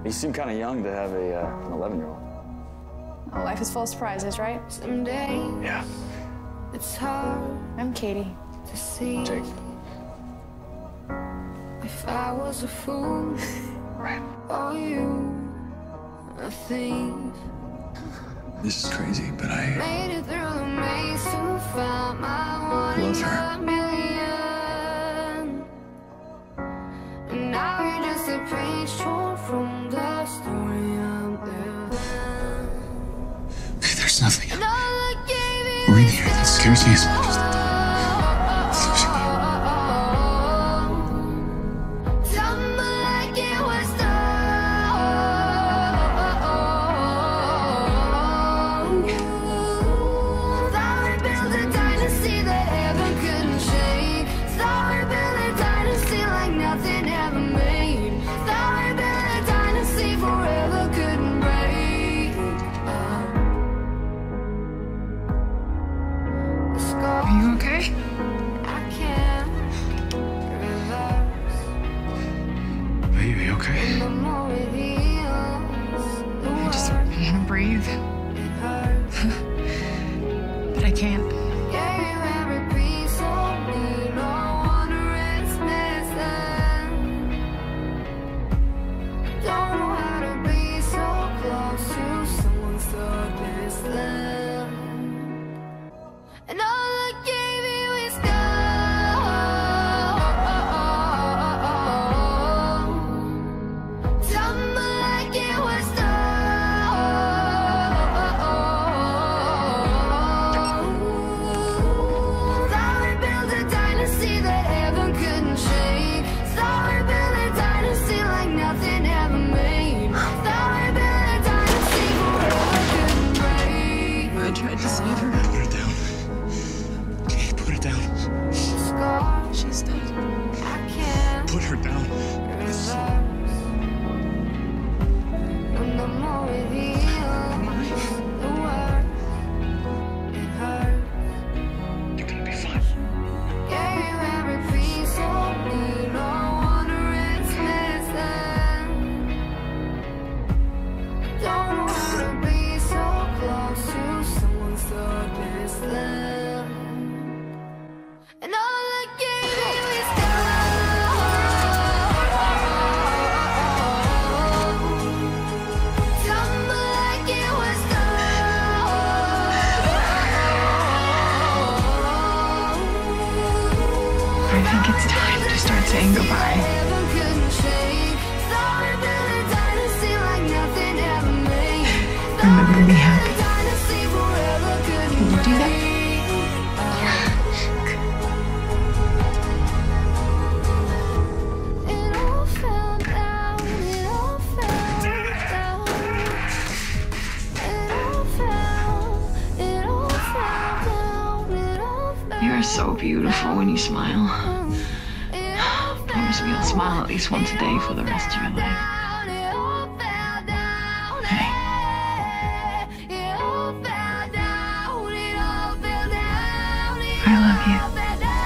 You seem kind of young to have an 11-year-old. Oh, life is full of surprises, right? Someday Yeah. it's hard I'm Katie. to see. Jake. If I was a fool, Right. or you a thief, This is crazy, but I made it through the maze to find my one love in her. a million. And now you're just a page torn from the story I'm living. There's nothing And all I gave you or in is here that scares me as much as the tumble like it was done. Thought we built a dynasty that heaven couldn't shake. Thought we built a dynasty like nothing ever made. Thought we built a dynasty forever couldn't break. The scar Are you okay? I can't reverse. Are you okay? The more it heals, the I just worse want to breathe, it hurts. but I can't. Gave you every piece of me, no wonder it's missing. Don't know how to be so close to someone so distant. And all I gave you is gold. Tumble like it was done. Thought we built a dynasty that heaven couldn't shake. Thought we built a dynasty like nothing ever made. Thought we built a dynasty forever couldn't break. I tried to save her. Put her down. Okay, put her down. Scars She's dead. I can't Put her down. reverse. And the more it heals, the worse it hurts. You're gonna be fine. Gave you every piece of me, no wonder it's missing. Don't know how to be so close to someone so distant. And all I gave you is gold. Tumble like it was I think it's time to start saying goodbye. Heaven couldn't shake. Thought we built a dynasty like nothing ever made. Remember to be happy. Dynasty forever couldn't Can you do that? break. It all fell down. It all fell down. It all fell. It all fell down. It all fell. You are so beautiful when you smile. It all fell Promise me you'll smile at least once a day for the rest of your life. down. It all fell down. Hey. It all fell down. It all fell down. It I love you. all fell down.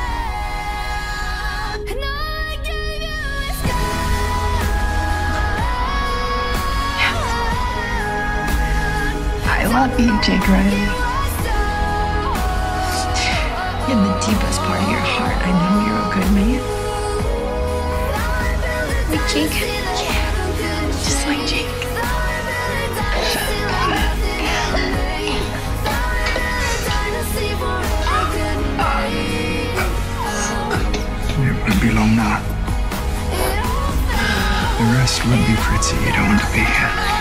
And all I gave you is gold. I love you, Jake Riley. In the deepest part of your heart, I know you're a good man. Like Jake? Yeah, just like Jake. It won't be long now. The rest will be pretty. You don't want to be here.